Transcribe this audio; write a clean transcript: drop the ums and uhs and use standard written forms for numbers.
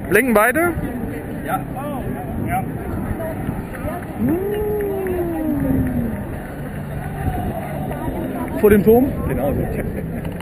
Blinken beide? Ja. Ja. Vor dem Turm? Genau so.